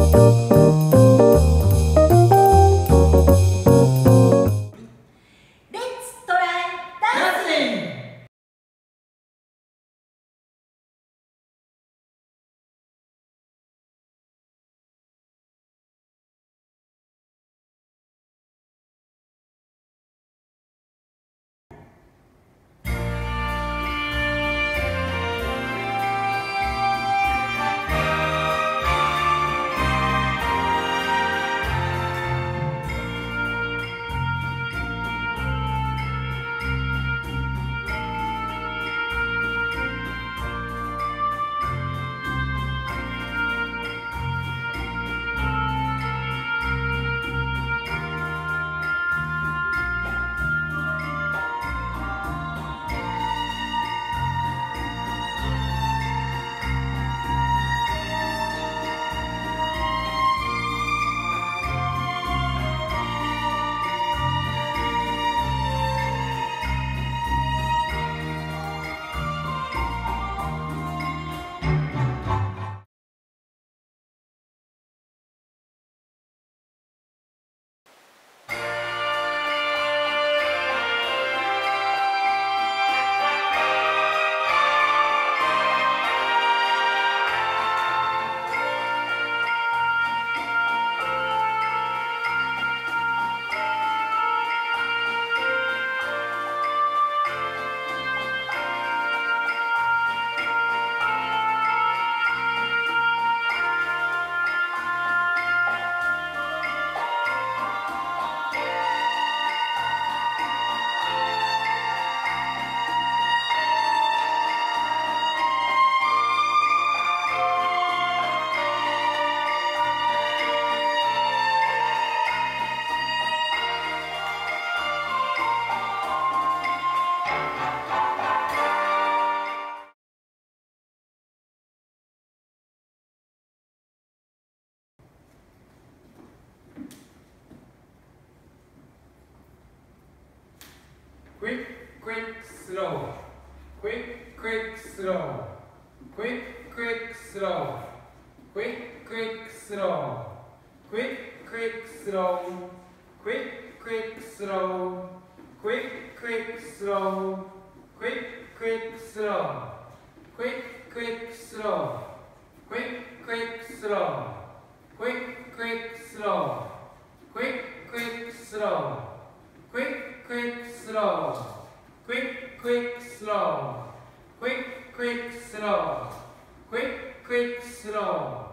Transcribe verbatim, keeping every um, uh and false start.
quick, quick, slow, quick, quick, slow, quick, quick, slow, quick, quick, slow, quick, quick, slow, quick, quick, slow, quick, quick, slow, quick, quick, slow, quick, quick, slow, quick, quick, slow, quick, quick, slow, quick, quick, slow, quick, quick, slow, quick, quick, slow, quick, quick, slow, quick, quick, slow.